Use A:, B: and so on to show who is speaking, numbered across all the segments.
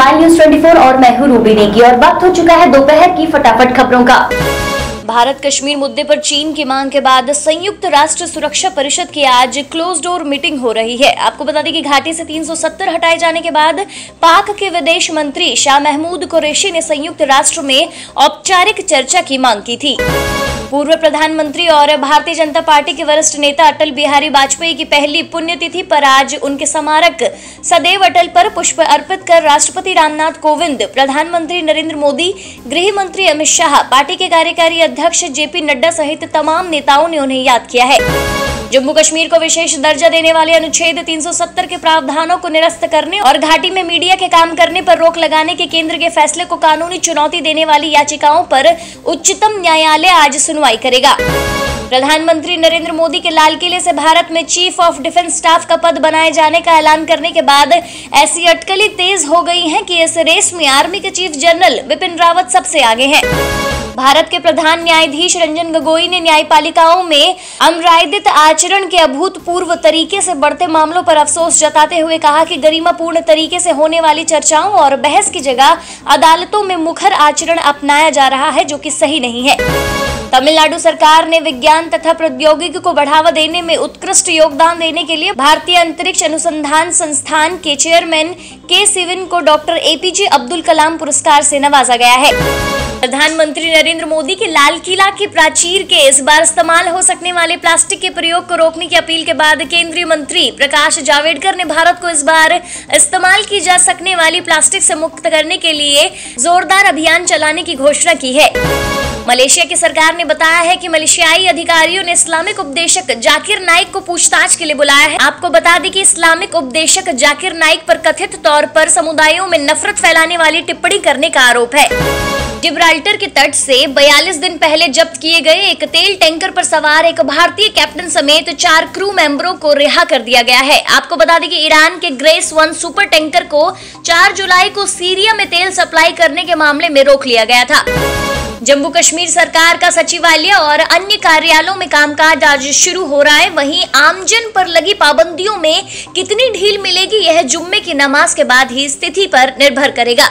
A: Mobile news 24 और मैं हूं रूबी नेगी और वक्त हो चुका है दोपहर की फटाफट खबरों का। भारत कश्मीर मुद्दे पर चीन की मांग के बाद संयुक्त राष्ट्र सुरक्षा परिषद की आज क्लोज डोर मीटिंग हो रही है। आपको बता दें कि घाटी से 370 हटाए जाने के बाद पाक के विदेश मंत्री शाह महमूद कुरैशी ने संयुक्त राष्ट्र में औपचारिक चर्चा की मांग की थी। पूर्व प्रधानमंत्री और भारतीय जनता पार्टी के वरिष्ठ नेता अटल बिहारी वाजपेयी की पहली पुण्यतिथि पर आज उनके स्मारक सदैव अटल पर पुष्प अर्पित कर राष्ट्रपति रामनाथ कोविंद, प्रधानमंत्री नरेंद्र मोदी, गृह मंत्री अमित शाह, पार्टी के कार्यकारी अध्यक्ष जेपी नड्डा सहित तमाम नेताओं ने उन्हें याद किया है। जम्मू कश्मीर को विशेष दर्जा देने वाले अनुच्छेद 370 के प्रावधानों को निरस्त करने और घाटी में मीडिया के काम करने पर रोक लगाने के केंद्र के फैसले को कानूनी चुनौती देने वाली याचिकाओं पर उच्चतम न्यायालय आज सुनवाई करेगा। प्रधानमंत्री नरेंद्र मोदी के लाल किले से भारत में चीफ ऑफ डिफेंस स्टाफ का पद बनाए जाने का ऐलान करने के बाद ऐसी अटकलें तेज हो गई हैं कि इस रेस में आर्मी के चीफ जनरल बिपिन रावत सबसे आगे हैं। भारत के प्रधान न्यायाधीश रंजन गोगोई ने न्यायपालिकाओं में अमर्यादित आचरण के अभूतपूर्व तरीके से बढ़ते मामलों पर अफसोस जताते हुए कहा कि गरिमापूर्ण तरीके से होने वाली चर्चाओं और बहस की जगह अदालतों में मुखर आचरण अपनाया जा रहा है, जो कि सही नहीं है। तमिलनाडु सरकार ने विज्ञान तथा प्रौद्योगिकी को बढ़ावा देने में उत्कृष्ट योगदान देने के लिए भारतीय अंतरिक्ष अनुसंधान संस्थान के चेयरमैन के सिवन को डॉक्टर एपीजे अब्दुल कलाम पुरस्कार से नवाजा गया है। प्रधानमंत्री नरेंद्र मोदी के लाल किला की प्राचीर के इस बार इस्तेमाल हो सकने वाले प्लास्टिक के प्रयोग को रोकने की अपील के बाद केंद्रीय मंत्री प्रकाश जावड़ेकर ने भारत को इस बार इस्तेमाल की जा सकने वाली प्लास्टिक से मुक्त करने के लिए जोरदार अभियान चलाने की घोषणा की है। मलेशिया की सरकार ने बताया है कि मलेशियाई अधिकारियों ने इस्लामिक उपदेशक जाकिर नाइक को पूछताछ के लिए बुलाया है। आपको बता दें कि इस्लामिक उपदेशक जाकिर नाइक पर कथित तौर पर समुदायों में नफरत फैलाने वाली टिप्पणी करने का आरोप है। जिब्राल्टर के तट से 42 दिन पहले जब्त किए गए एक तेल टैंकर पर सवार एक भारतीय कैप्टन समेत 4 क्रू मेंबरों को रिहा कर दिया गया है। आपको बता दें कि ईरान के ग्रेस 1 सुपर टैंकर को 4 जुलाई को सीरिया में तेल सप्लाई करने के मामले में रोक लिया गया था। जम्मू कश्मीर सरकार का सचिवालय और अन्य कार्यालयों में कामकाज आज शुरू हो रहा है। वहीं आमजन पर लगी पाबंदियों में कितनी ढील मिलेगी, यह जुम्मे की नमाज के बाद ही स्थिति पर निर्भर करेगा।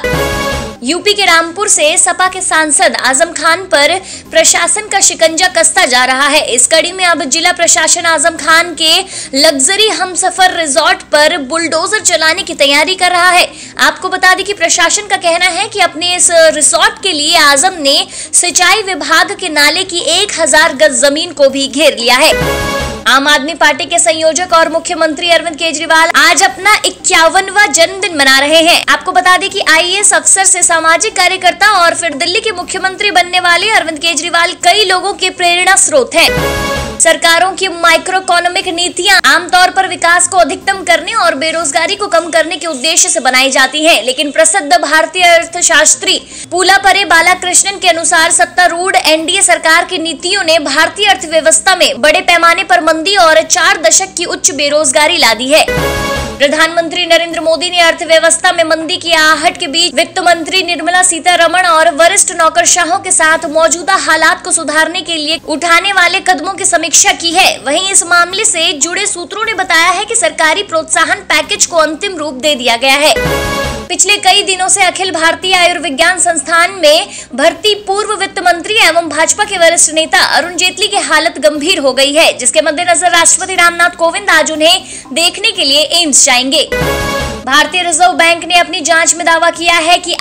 A: यूपी के रामपुर से सपा के सांसद आजम खान पर प्रशासन का शिकंजा कसता जा रहा है। इस कड़ी में अब जिला प्रशासन आजम खान के लग्जरी हमसफर रिजॉर्ट पर बुलडोजर चलाने की तैयारी कर रहा है। आपको बता दें कि प्रशासन का कहना है कि अपने इस रिसोर्ट के लिए आजम ने सिंचाई विभाग के नाले की 1000 गज जमीन को भी घेर लिया है। आम आदमी पार्टी के संयोजक और मुख्यमंत्री अरविंद केजरीवाल आज अपना 51वां जन्मदिन मना रहे हैं। आपको बता दें कि आईएएस अफसर से सामाजिक कार्यकर्ता और फिर दिल्ली के मुख्यमंत्री बनने वाले अरविंद केजरीवाल कई लोगों के प्रेरणा स्रोत हैं। सरकारों की माइक्रो इकोनॉमिक नीतियां आमतौर पर विकास को अधिकतम करने और बेरोजगारी को कम करने के उद्देश्य से बनाई जाती हैं, लेकिन प्रसिद्ध भारतीय अर्थशास्त्री पुलापरे बालाकृष्णन के अनुसार सत्तारूढ़ एनडीए सरकार की नीतियों ने भारतीय अर्थव्यवस्था में बड़े पैमाने पर मंदी और 4 दशक की उच्च बेरोजगारी ला दी है। प्रधानमंत्री नरेंद्र मोदी ने अर्थव्यवस्था में मंदी की आहट के बीच वित्त मंत्री निर्मला सीतारमण और वरिष्ठ नौकरशाहों के साथ मौजूदा हालात को सुधारने के लिए उठाने वाले कदमों की समीक्षा की है। वहीं इस मामले से जुड़े सूत्रों ने बताया है कि सरकारी प्रोत्साहन पैकेज को अंतिम रूप दे दिया गया है। पिछले कई दिनों से अखिल भारतीय आयुर्विज्ञान संस्थान में भर्ती पूर्व वित्त मंत्री एवं भाजपा के वरिष्ठ नेता अरुण जेटली की हालत गंभीर हो गई है, जिसके मद्देनजर राष्ट्रपति रामनाथ कोविंद आज उन्हें देखने के लिए एम्स जाएंगे। भारतीय रिजर्व बैंक ने अपनी जांच में दावा किया है कि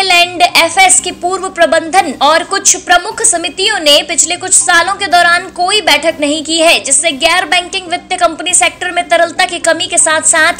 A: IL&FS के पूर्व प्रबंधन और कुछ प्रमुख समितियों ने पिछले कुछ सालों के दौरान कोई बैठक नहीं की है, जिससे गैर बैंकिंग वित्त कंपनी सेक्टर में तरलता की कमी के साथ साथ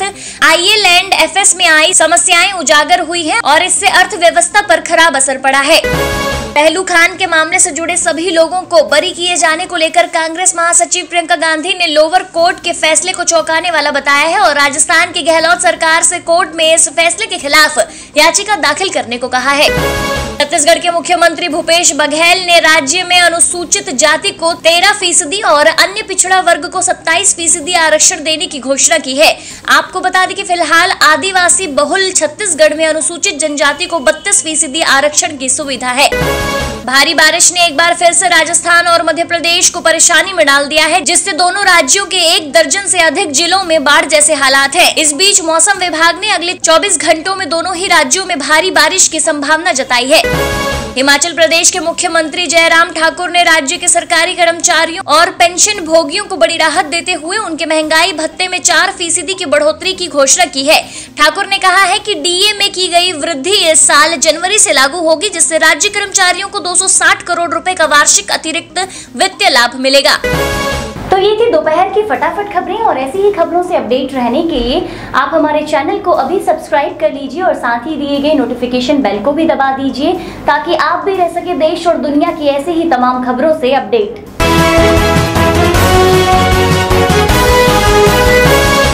A: IL&FS में आई समस्याएं उजागर हुई है और इससे अर्थव्यवस्था पर खराब असर पड़ा है। पहलू खान के मामले से जुड़े सभी लोगों को बरी किए जाने को लेकर कांग्रेस महासचिव प्रियंका गांधी ने लोअर कोर्ट के फैसले को चौंकाने वाला बताया है और राजस्थान की गहलोत सरकार से कोर्ट में इस फैसले के खिलाफ याचिका दाखिल करने को कहा है। छत्तीसगढ़ के मुख्यमंत्री भूपेश बघेल ने राज्य में अनुसूचित जाति को 13% और अन्य पिछड़ा वर्ग को 27% आरक्षण देने की घोषणा की है। आपको बता दें कि फिलहाल आदिवासी बहुल छत्तीसगढ़ में अनुसूचित जनजाति को 32% आरक्षण की सुविधा है। भारी बारिश ने एक बार फिर से राजस्थान और मध्य प्रदेश को परेशानी में डाल दिया है, जिससे दोनों राज्यों के 1 दर्जन से अधिक जिलों में बाढ़ जैसे हालात हैं। इस बीच मौसम विभाग ने अगले 24 घंटों में दोनों ही राज्यों में भारी बारिश की संभावना जताई है। हिमाचल प्रदेश के मुख्यमंत्री जयराम ठाकुर ने राज्य के सरकारी कर्मचारियों और पेंशन भोगियों को बड़ी राहत देते हुए उनके महंगाई भत्ते में 4% की बढ़ोतरी की घोषणा की है। ठाकुर ने कहा है कि डीए में की गई वृद्धि इस साल जनवरी से लागू होगी, जिससे राज्य कर्मचारियों को 260 करोड़ रुपए का वार्षिक अतिरिक्त वित्तीय लाभ मिलेगा। तो ये थी दोपहर की फटाफट खबरें, और ऐसी ही खबरों से अपडेट रहने के लिए आप हमारे चैनल को अभी सब्सक्राइब कर लीजिए और साथ ही दिए गए नोटिफिकेशन बेल को भी दबा दीजिए, ताकि आप भी रह सके देश और दुनिया की ऐसी ही तमाम खबरों से अपडेट।